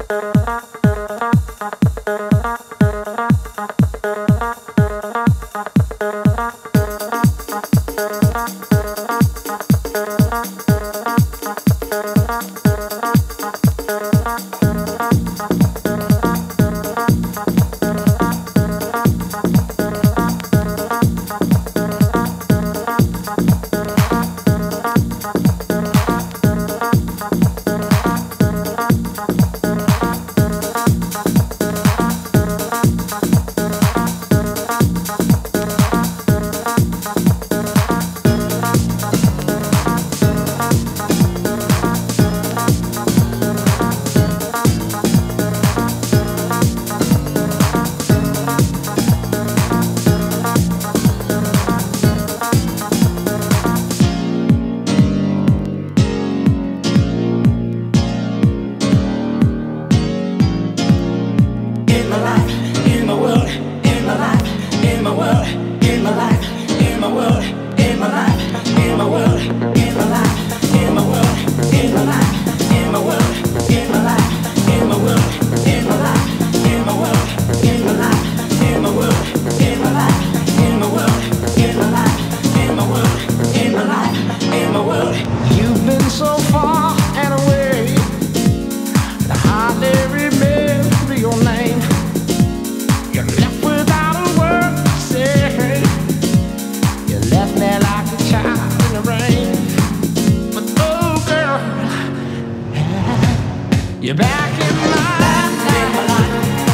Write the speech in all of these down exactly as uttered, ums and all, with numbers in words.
You're back in my life.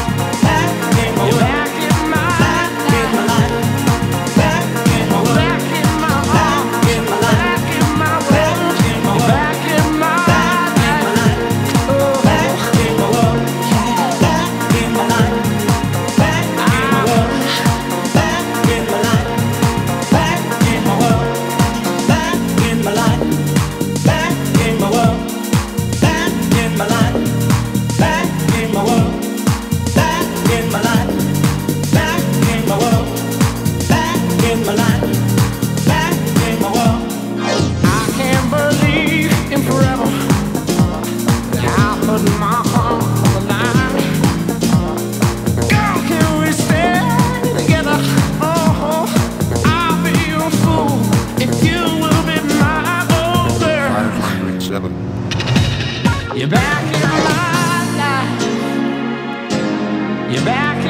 You're back in my life. Back in my life. Back in my heart. Back in my world. You're back in my life. Oh, back in my world. Back in my life. Back in my world. Back in my life. Back in my world. Back in my life. Back in my world. Back in my life. Back in my world, back in my life, back in my world, back in my life, back in my world. I can't believe in forever that I put my heart on the line. Girl, can we stay together? Oh, I'll be your fool if you will be my old girl. five hundred seven. You're back in my life. You're back